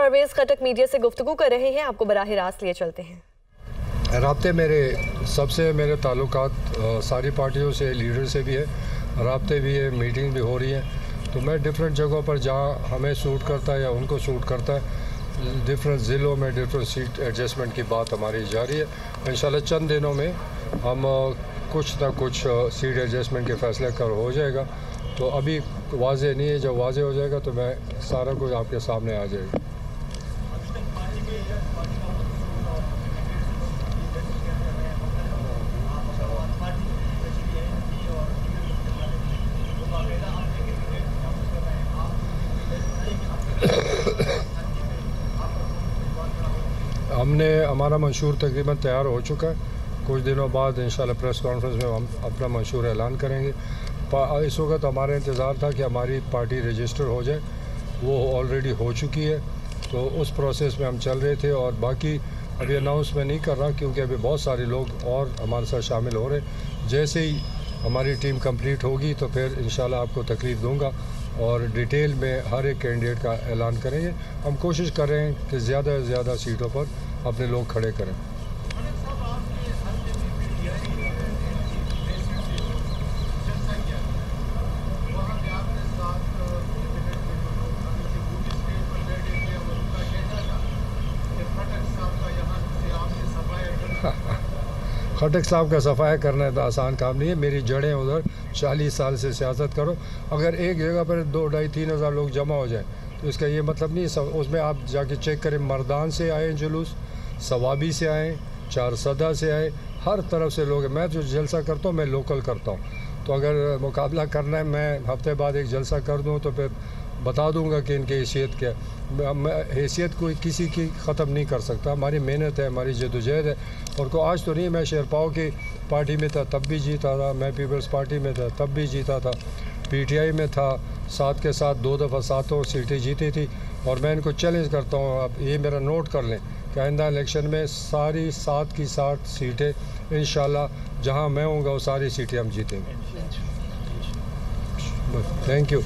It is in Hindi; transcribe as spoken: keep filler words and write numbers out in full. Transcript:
परवेज खटक मीडिया से गुफ्तगू कर रहे हैं, आपको बराह रास्त लिए चलते हैं। राब्ते मेरे सबसे मेरे ताल्लुकात सारी पार्टियों से, लीडर से भी है, राब्ते भी है, मीटिंग भी हो रही है। तो मैं डिफरेंट जगहों पर जहाँ हमें सूट करता है या उनको सूट करता है, डिफरेंट ज़िलों में डिफरेंट सीट एडजस्टमेंट की बात हमारी जारी है। इंशाल्लाह चंद दिनों में हम कुछ ना कुछ सीट एडजस्टमेंट के फैसले कर हो जाएगा। तो अभी वाज़े नहीं है, जब वाज़े हो जाएगा तो मैं सारा कुछ आपके सामने आ जाएगा। हमने हमारा मंशूर तकरीबन तैयार हो चुका है। कुछ दिनों बाद इंशाल्लाह प्रेस कॉन्फ्रेंस में हम अपना मंशूर ऐलान करेंगे। इस वक्त हमारा इंतज़ार था कि हमारी पार्टी रजिस्टर हो जाए, वो ऑलरेडी हो चुकी है। तो उस प्रोसेस में हम चल रहे थे और बाकी अभी अनाउंस में नहीं कर रहा क्योंकि अभी बहुत सारे लोग और हमारे साथ शामिल हो रहे। जैसे ही हमारी टीम कंप्लीट होगी तो फिर इंशाल्लाह आपको तकलीफ दूंगा और डिटेल में हर एक कैंडिडेट का ऐलान करेंगे। हम कोशिश कर रहे हैं कि ज़्यादा से ज़्यादा सीटों पर अपने लोग खड़े करें। खटक साहब का सफाया करना तो आसान काम नहीं है। मेरी जड़ें उधर चालीस साल से सियासत करो। अगर एक जगह पर दो ढाई तीन हज़ार लोग जमा हो जाए तो इसका ये मतलब नहीं सब, उसमें आप जाके चेक करें, मर्दान से आए जुलूस, सवाबी से आए, चार सदा से आए, हर तरफ से लोग हैं। मैं जो जलसा करता हूँ मैं लोकल करता हूँ। तो अगर मुकाबला करना है, मैं हफ्ते बाद एक जलसा कर दूँ तो फिर बता दूंगा कि इनकी हैसियत क्या है। मैं हैसियत कोई किसी की ख़त्म नहीं कर सकता। हमारी मेहनत है, हमारी जदोजहद है। और को आज तो नहीं, मैं शेरपाओ की पार्टी में था तब भी जीता था, मैं पीपल्स पार्टी में था तब भी जीता था, पीटीआई में था साथ के साथ दो दफ़ा सातों सीटें जीती थी। और मैं इनको चैलेंज करता हूँ, आप ये मेरा नोट कर लें कि आइंदा इलेक्शन में सारी सात की सात सीटें इंशाल्लाह जहाँ मैं हूँगा वो सारी सीटें हम जीतेंगे। Thank you.